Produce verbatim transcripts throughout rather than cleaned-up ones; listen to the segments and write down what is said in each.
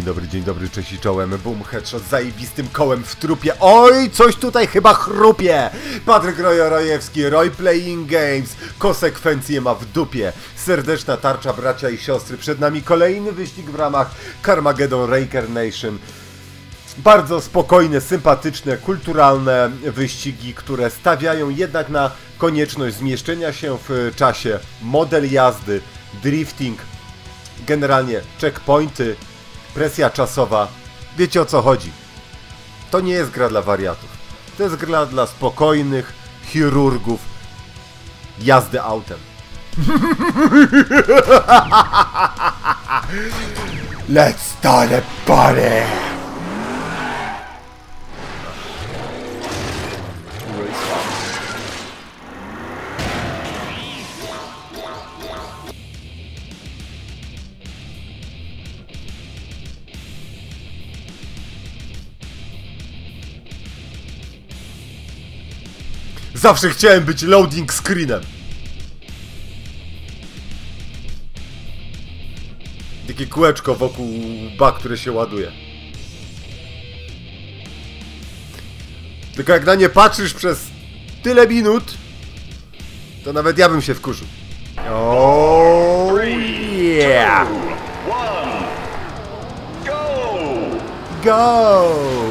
dobry, dzień dobry, cześć i czołem. Boom, headshot z zajebistym kołem w trupie. Oj, coś tutaj chyba chrupie. Patryk Rojo-Rojewski, Roy Playing Games. Konsekwencje ma w dupie. Serdeczna tarcza, bracia i siostry. Przed nami kolejny wyścig w ramach Carmageddon Raker Nation. Bardzo spokojne, sympatyczne, kulturalne wyścigi, które stawiają jednak na konieczność zmieszczenia się w czasie, model jazdy, drifting, generalnie checkpointy, presja czasowa. Wiecie, o co chodzi. To nie jest gra dla wariatów. To jest gra dla spokojnych chirurgów jazdy autem. Let's start a party! Zawsze chciałem być loading screenem. Takie kółeczko wokół łba, które się ładuje. Tylko jak na nie patrzysz przez tyle minut, to nawet ja bym się wkurzył. Oh yeah! Go!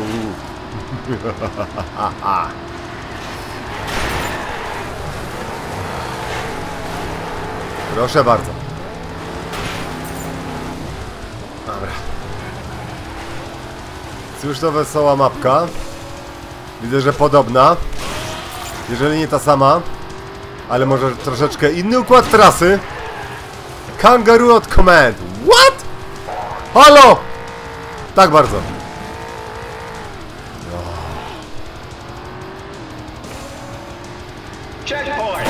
Proszę bardzo. Dobra. Cóż to wesoła mapka. Widzę, że podobna. Jeżeli nie ta sama, ale może troszeczkę inny układ trasy. Kangaroo od Command. What? Halo! Tak bardzo. Checkpoint.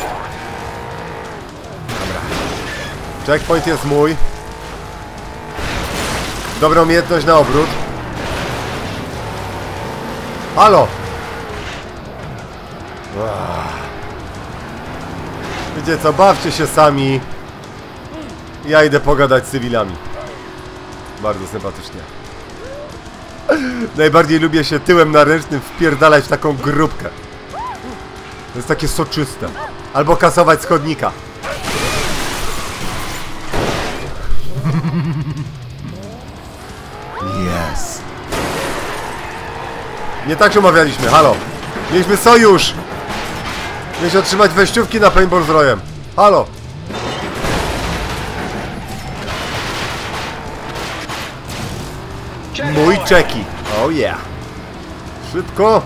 Checkpoint jest mój. Dobra umiejętność na obrót. Halo! Wiecie co, bawcie się sami. Ja idę pogadać z cywilami. Bardzo sympatycznie. Najbardziej lubię się tyłem na ręcznym wpierdalać w taką grupkę. To jest takie soczyste. Albo kasować z chodnika. Yes. Nie tak się umawialiśmy, halo. Mieliśmy sojusz. Mieliśmy otrzymać wejściówki na paintball z Royem. Halo. Mój czeki. Oh yeah. Szybko.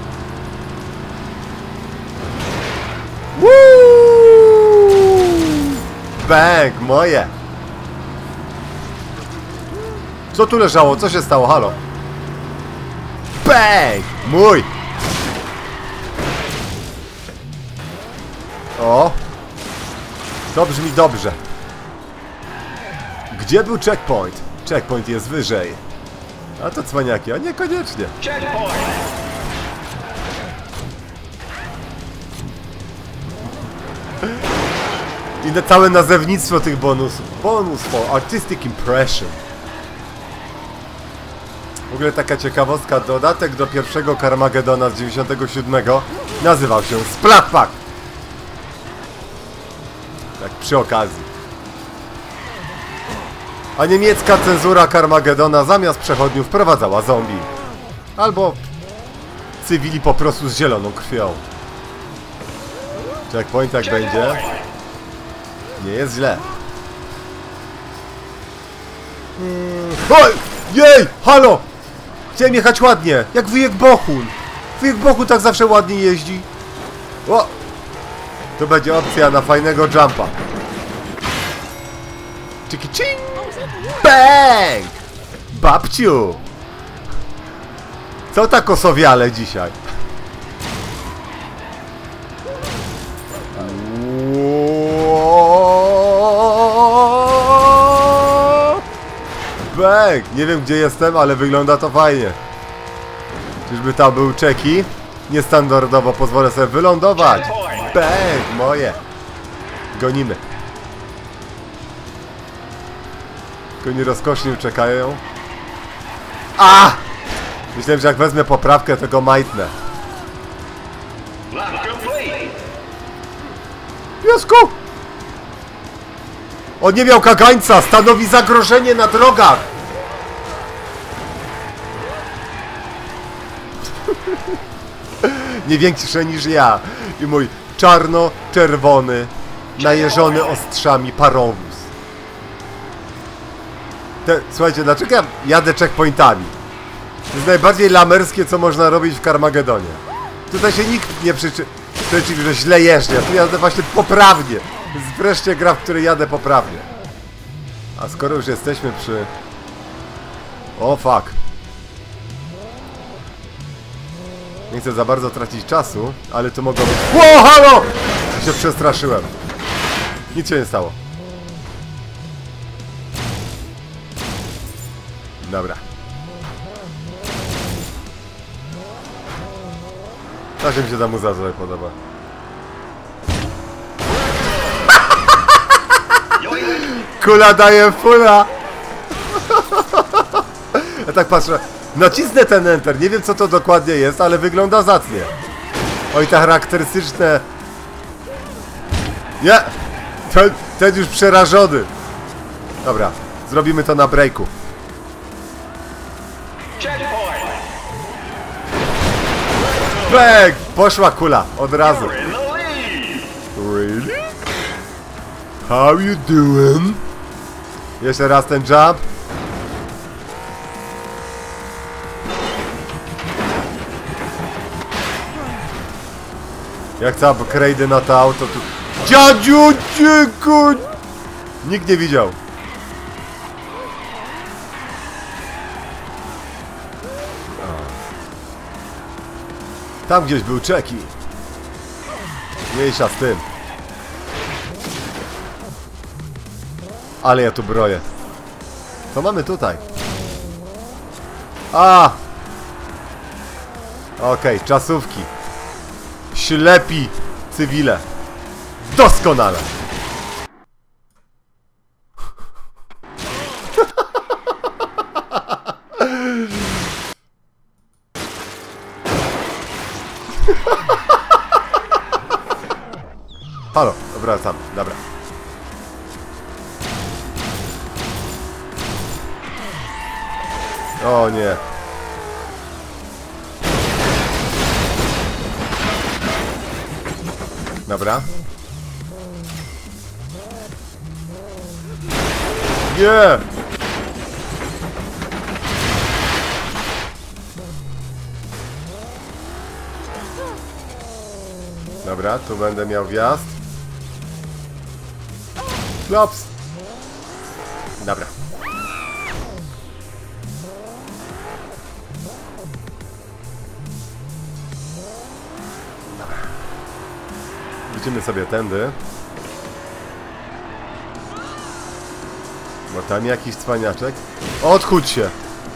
Woo! Bang, moje. Co tu leżało? Co się stało? Halo? Bang! Mój! O! To brzmi dobrze. Gdzie był checkpoint? Checkpoint jest wyżej. A to cwaniaki, a niekoniecznie. I na całe nazewnictwo tych bonusów. Bonus for artistic impression. W ogóle taka ciekawostka, dodatek do pierwszego Carmageddona z dziewięćdziesiątego siódmego nazywał się Splatpack. Tak przy okazji. A niemiecka cenzura Carmageddona zamiast przechodniów wprowadzała zombie. Albo cywili po prostu z zieloną krwią. Checkpoint jak będzie. Nie jest źle. Hmm. Oj! Jej! Halo! Chciałem jechać ładnie, jak wujek Bohun. Wujek Bohun tak zawsze ładnie jeździ. O! To będzie opcja na fajnego jumpa. Chiki ching! Bang! Babciu! Co tak osowiale dzisiaj? Bang! Nie wiem gdzie jestem, ale wygląda to fajnie. Czyżby tam był czeki? Niestandardowo pozwolę sobie wylądować. Bang! Moje. Gonimy. Koni rozkosznie czekają. A! Myślałem, że jak wezmę poprawkę, to go majtnę. Piesku! On nie miał kagańca! Stanowi zagrożenie na drogach! Nie większy niż ja. I mój czarno-czerwony, najeżony ostrzami parowóz. Te, słuchajcie, dlaczego ja jadę checkpointami? To jest najbardziej lamerskie, co można robić w Carmagedonie. Tutaj się nikt nie przyczy... Przeciw, że źle jeżdżę. Tu jadę właśnie poprawnie. To jest wreszcie gra, w której jadę poprawnie. A skoro już jesteśmy przy... O, fuck. Nie chcę za bardzo tracić czasu, ale to mogło być... Ło, halo! Ja się przestraszyłem. Nic się nie stało. Dobra. Tak mi się ta muza sobie podoba. Kula daje fula! Ja tak patrzę. Nacisnę ten enter. Nie wiem, co to dokładnie jest, ale wygląda zacnie. Oj, te charakterystyczne... Nie! Ten, ten już przerażony. Dobra, zrobimy to na breaku. Bang! Poszła kula, od razu. Really? How you doing? Jeszcze raz ten jump. Jak chcę upgrade'y na to auto, tu... Dziadziu, dziękuj! Nikt nie widział. Tam gdzieś był Czeki. Mniejsza z tym. Ale ja tu broję. Co mamy tutaj? A! Okej, okay, czasówki. Ślepi cywile. Doskonale. Halo, dobra, tam, dobra. O nie. Dobra. Nie! Dobra, tu będę miał wjazd. Klops! Dobra. Dobra. Idziemy sobie tędy. Bo tam jakiś cwaniaczek. Odchudź się!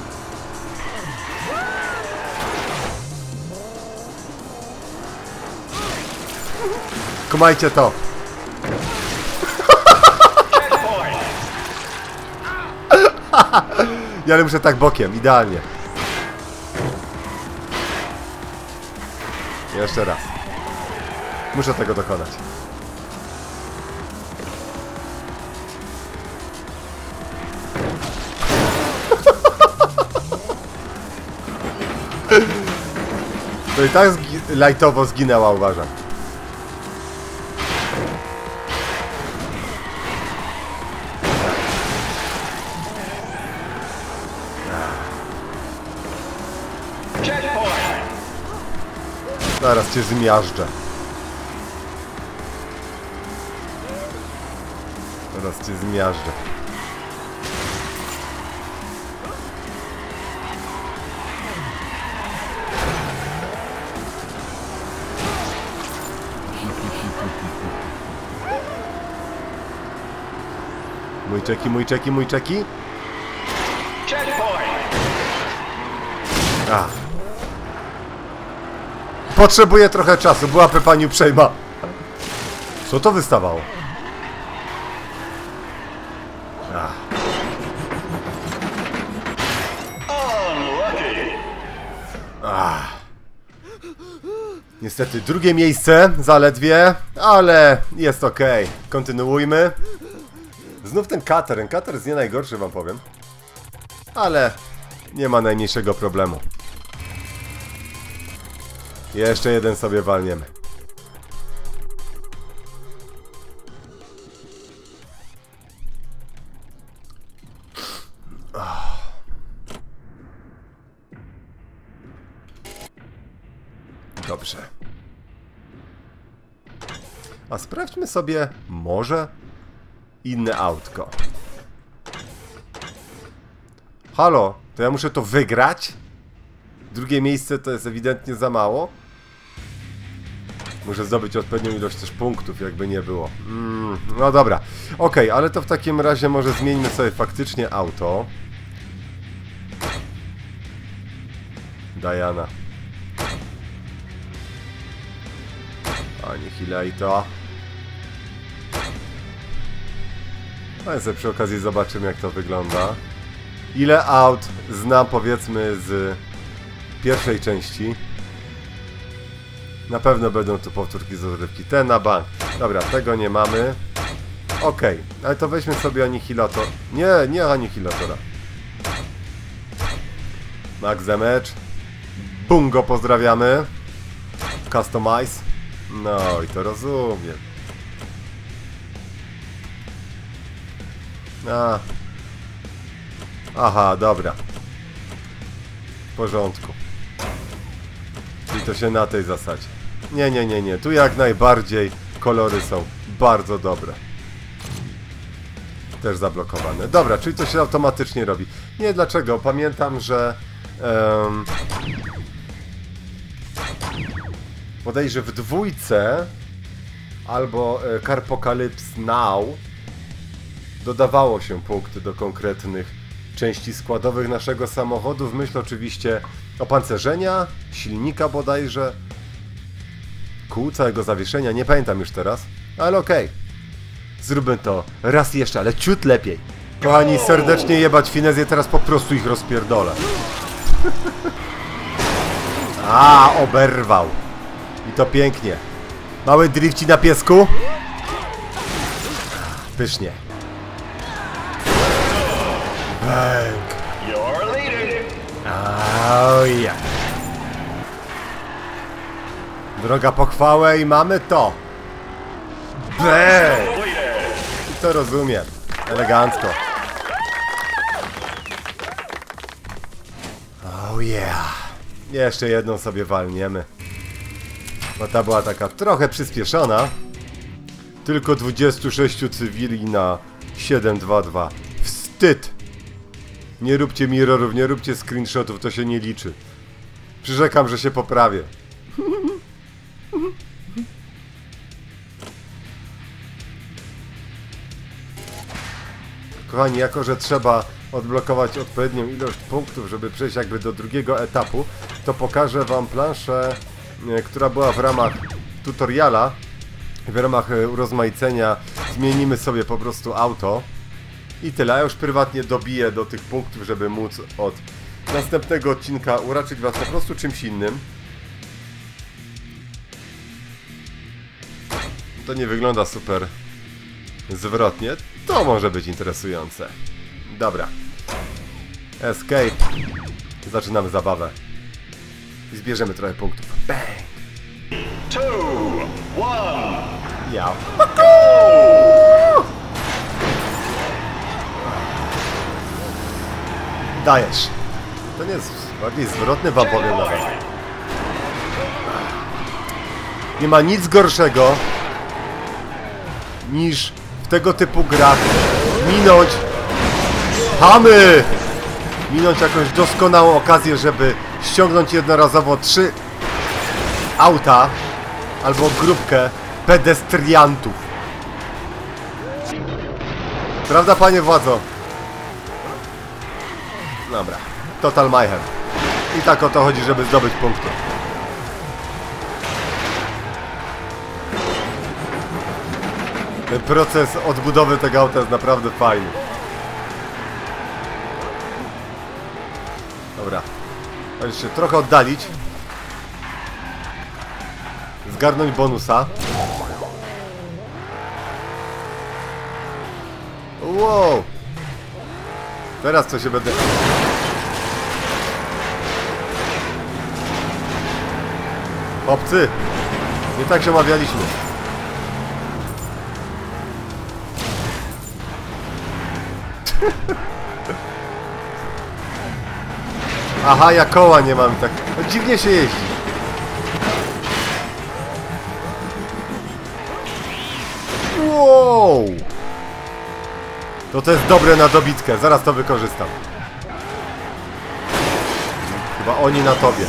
Kumajcie to! Ja ale muszę tak bokiem, idealnie. Jeszcze raz. Muszę tego dokonać. To i tak zgi lightowo zginęła, uważam. Zaraz cię zmiażdżę. Zaraz cię zmiażdżę. Mój czeki, mój czeki, mój czeki. A. Potrzebuję trochę czasu, byłaby pani uprzejma. Co to wystawało? A. Niestety drugie miejsce, zaledwie, ale jest ok. Kontynuujmy. Znów ten cutter, ten cutter jest nie najgorszy, wam powiem. Ale nie ma najmniejszego problemu. Jeszcze jeden sobie walniemy. Dobrze. A sprawdźmy sobie może inne autko. Halo, to ja muszę to wygrać? Drugie miejsce to jest ewidentnie za mało. Muszę zdobyć odpowiednią ilość też punktów, jakby nie było. Mm, no dobra. Ok, ale to w takim razie może zmieńmy sobie faktycznie auto. Diana. Annihilator. No i sobie przy okazji zobaczymy, jak to wygląda. Ile aut znam, powiedzmy, z pierwszej części. Na pewno będą tu powtórki z rozrywki. Ten na bank. Dobra, tego nie mamy. Ok, ale to weźmy sobie Annihilator. Nie, nie Annihilatora. Max Damage. Bungo, pozdrawiamy. Customize. No i to rozumiem. A. Aha, dobra. W porządku. I to się na tej zasadzie. Nie, nie, nie, nie. Tu jak najbardziej kolory są bardzo dobre. Też zablokowane. Dobra, czyli to się automatycznie robi. Nie, dlaczego? Pamiętam, że... Um, bodajże w dwójce albo e, Carpocalypse Now dodawało się punkty do konkretnych części składowych naszego samochodu, w myśl oczywiście opancerzenia, silnika bodajże, kół, całego zawieszenia, nie pamiętam już teraz, ale okej. Okay. Zróbmy to raz jeszcze, ale ciut lepiej. Kochani, serdecznie jebać Finezję, teraz po prostu ich rozpierdolę. A, oberwał. I to pięknie. Mały drifci na piesku. Pysznie. Bang. Oh yeah. Droga po chwałę i mamy to. Bang. I to rozumiem. Elegancko. Oh yeah. Jeszcze jedną sobie walniemy. Bo ta była taka trochę przyspieszona. Tylko dwudziestu sześciu cywili na siedem dwa dwa. Wstyd! Nie róbcie mirrorów, nie róbcie screenshotów, to się nie liczy. Przyrzekam, że się poprawię. Kochani, jako że trzeba odblokować odpowiednią ilość punktów, żeby przejść jakby do drugiego etapu, to pokażę wam planszę, która była w ramach tutoriala. W ramach urozmaicenia zmienimy sobie po prostu auto i tyle. Ja już prywatnie dobiję do tych punktów, żeby móc od następnego odcinka uraczyć was po prostu czymś innym. To nie wygląda super zwrotnie. To może być interesujące. Dobra. Escape. Zaczynamy zabawę. I zbierzemy trochę punktów. Bang! Two, one. Ja. Dajesz. To nie jest bardziej zwrotny, wam powiem nawet. Nie ma nic gorszego niż w tego typu grach minąć Hamy! Minąć jakąś doskonałą okazję, żeby ściągnąć jednorazowo trzy auta albo grupkę pedestriantów. Prawda, panie władzo? Dobra. Total mayhem. I tak o to chodzi, żeby zdobyć punkty. Ten proces odbudowy tego auta jest naprawdę fajny. Dobra. Możesz się trochę oddalić. zgarnąć bonusa. Wow! Teraz co się będę... Chłopcy! Nie tak się omawialiśmy. Aha, ja koła nie mam, tak... No, dziwnie się jeździ. Wow! To to jest dobre na dobitkę, zaraz to wykorzystam. Chyba oni na tobie.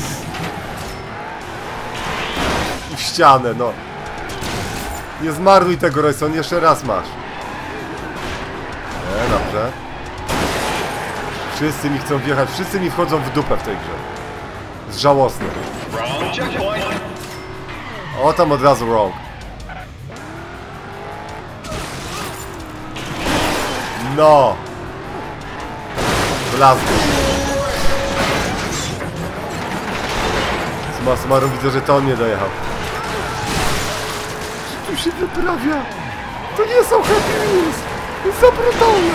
W ścianę, no. Nie zmarnuj tego, Royson, jeszcze raz masz. Nie, dobrze. Wszyscy mi chcą wjechać, wszyscy mi wchodzą w dupę w tej grze. Jest żałosne. O, tam od razu wrong. No! Blazny. Suma summarum widzę, że to on mnie dojechał. Co tu się wyprawia? To nie są Happy Wheels! To jest za brutalne!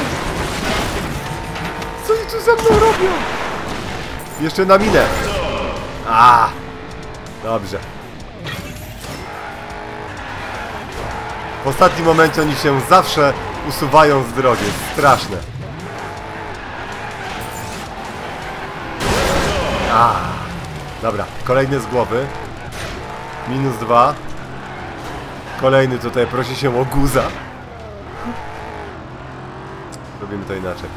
Co oni tu ze mną robią? Jeszcze na minę. A, dobrze. W ostatnim momencie oni się zawsze usuwają z drogi. Straszne. A, dobra, kolejny z głowy. Minus dwa. Kolejny tutaj prosi się o guza. Robimy to inaczej.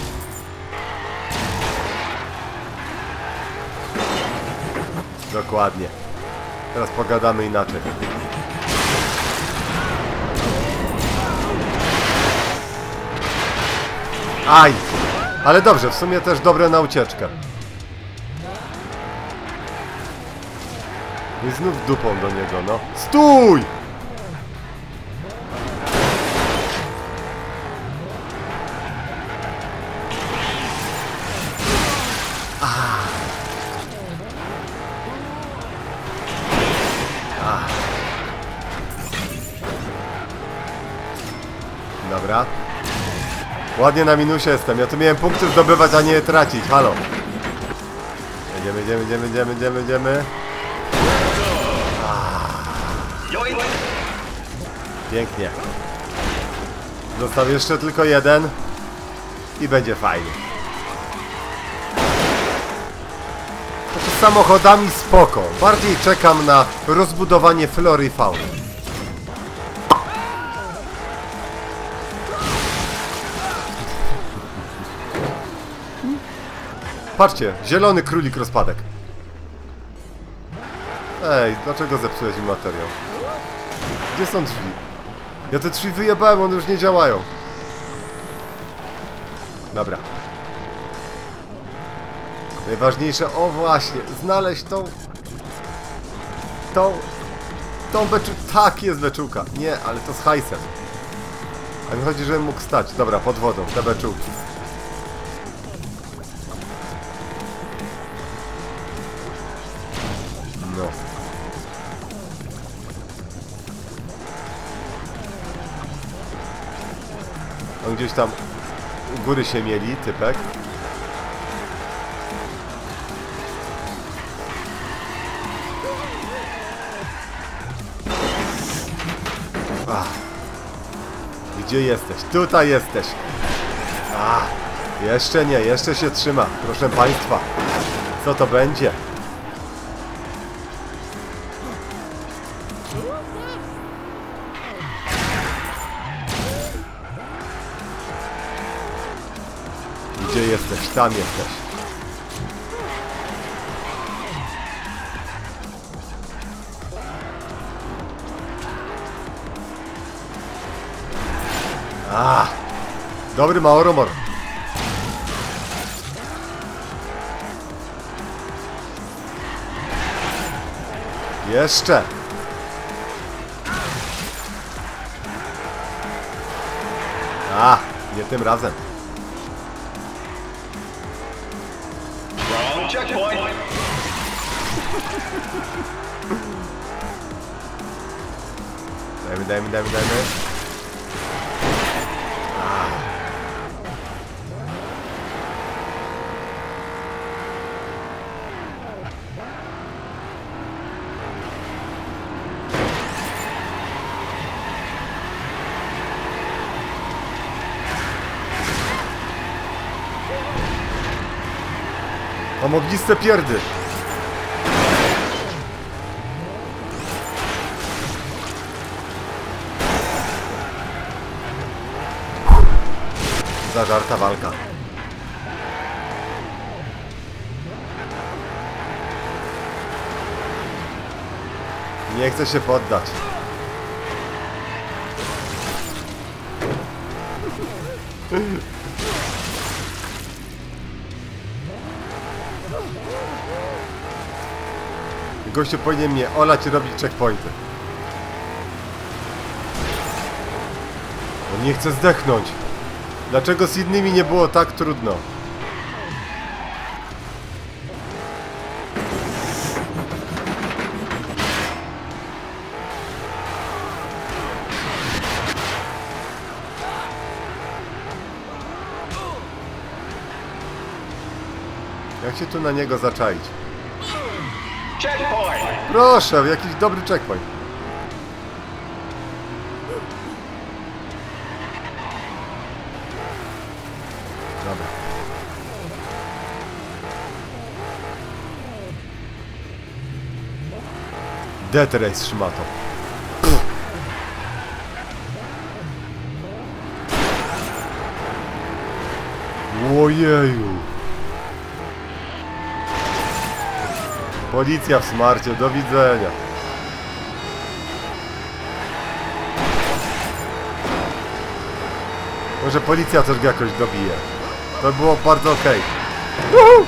Dokładnie. Teraz pogadamy inaczej. Aj! Ale dobrze, w sumie też dobre na ucieczkę. I znów dupą do niego, no. Stój! Dobra. Ładnie na minusie jestem. Ja tu miałem punkty zdobywać, a nie je tracić. Halo. Jedziemy, jedziemy, jedziemy, jedziemy, jedziemy, jedziemy. Pięknie. Został jeszcze tylko jeden. I będzie fajnie. Z samochodami spoko. Bardziej czekam na rozbudowanie flory i fauny. Patrzcie, zielony królik rozpadek. Ej, dlaczego zepsułeś mi materiał? Gdzie są drzwi? Ja te drzwi wyjebałem, one już nie działają. Dobra. Najważniejsze, o właśnie, znaleźć tą... Tą... Tą beczułkę. Tak, jest beczułka. Nie, ale to z hajsem. A mi chodzi, żebym mógł stać. Dobra, pod wodą, te beczułki. No. On gdzieś tam u góry się mieli, typek. Ach. Gdzie jesteś? Tutaj jesteś. Ach. Jeszcze nie, jeszcze się trzyma. Proszę państwa. Co to będzie? Gdzie jesteś? Tam jesteś. A, dobry Maoromor. Jeszcze. A, nie tym razem. Dajmy, dajmy, dajmy, dajmy. Mam ogniste pierdy. Zażarta walka. Nie chcę się poddać. Gościu powinien mnie olać i robić checkpointy. No nie chcę zdechnąć. Dlaczego z innymi nie było tak trudno? Jak się tu na niego zaczaić? Checkpoint! Proszę, jakiś dobry checkpoint. Dobra. Death Race, szmato. Ojeju. Policja w smarcie, do widzenia. Może policja też go jakoś dobije. To było bardzo okej. Okay.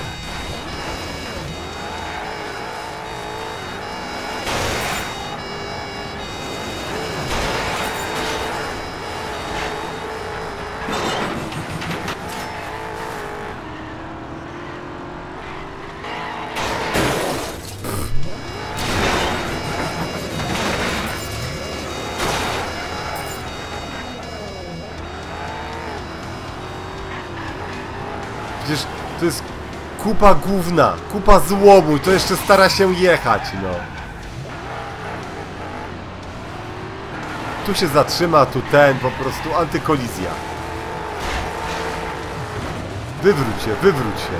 Przecież to jest kupa gówna, kupa złomu, to jeszcze stara się jechać, no. Tu się zatrzyma, tu ten, po prostu antykolizja. Wywróć się, wywróć się.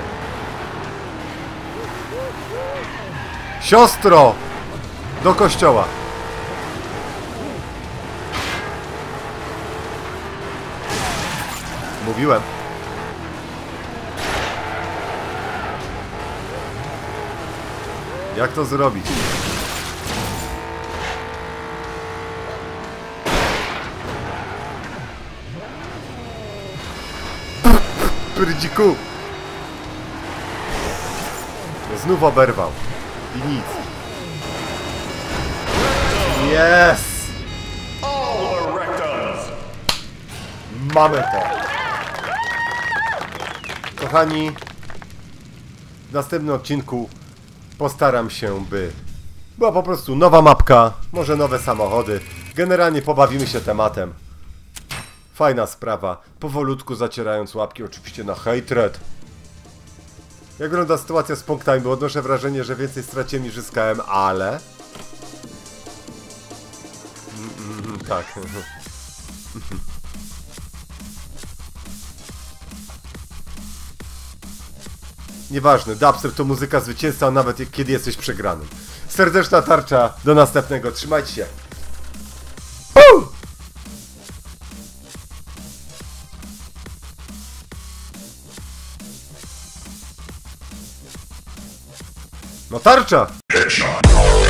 Siostro! Do kościoła. Mówiłem. Jak to zrobić? Pyrdziku! Znów oberwał. I nic. Yes! Mamy to. Kochani, w następnym odcinku postaram się, by była po prostu nowa mapka, może nowe samochody. Generalnie pobawimy się tematem. Fajna sprawa. Powolutku zacierając łapki oczywiście na hatred. Jak wygląda sytuacja z punktami, bo odnoszę wrażenie, że więcej straciłem niż zyskałem, ale... Mm, mm, tak. Nieważne, dubstep to muzyka zwycięzca, nawet kiedy jesteś przegranym. Serdeczna tarcza, do następnego, trzymajcie się. Pum! No tarcza! Headshot.